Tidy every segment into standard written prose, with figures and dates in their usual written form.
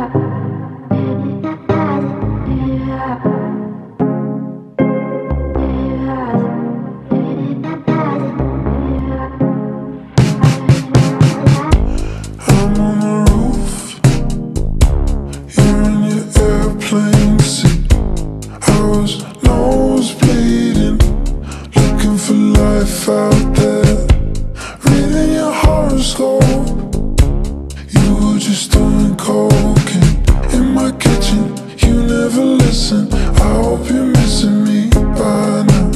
Out there, reading your horoscope. You were just doing cocaine in my kitchen. You never listen. I hope you're missing me by now.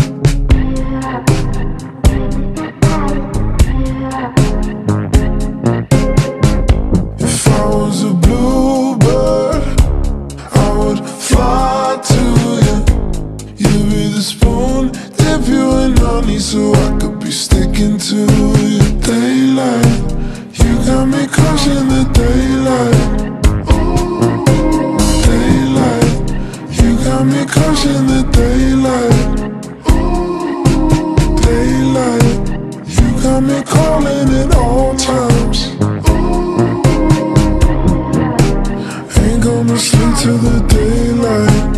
If I was a bluebird, I would fly to you. You'd be the spoon, dip you in honey so I could be sticking to your daylight. You got me crushing the daylight. Ooh, daylight. You got me crushing the daylight. Ooh, daylight. You got me calling at all times. Ooh, ain't gonna sleep till the daylight.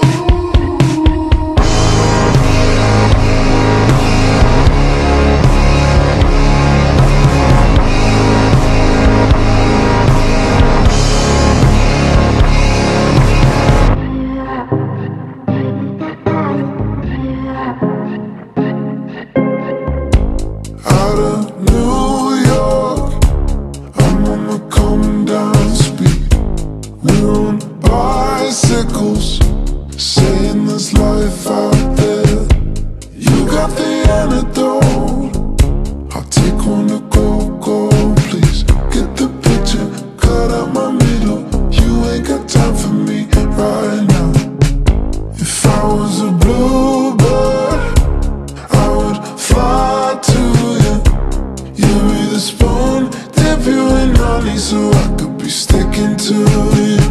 Out of New York, I'm on the coming down speed. We're on bicycles, saying there's life out there. You got the antidote. I'll take one to go, please. Get the picture, cut out my middle. You ain't got time for me right now. If I was a bluebird, I would fly to you. You'd be the spoon, dip you in honey so I could be sticking to you.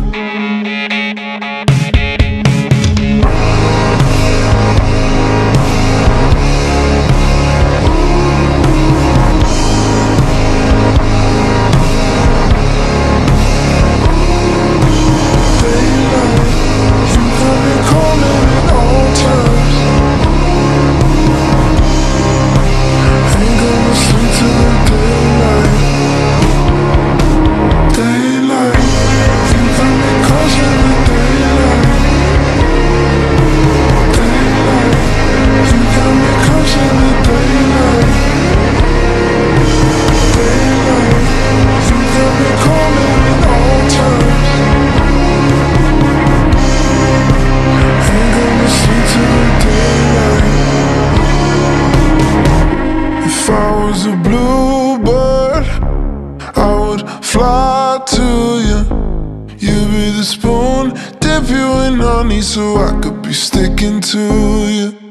If I was a bluebird, I would fly to you. You'd be the spoon, dip you in honey so I could be sticking to you.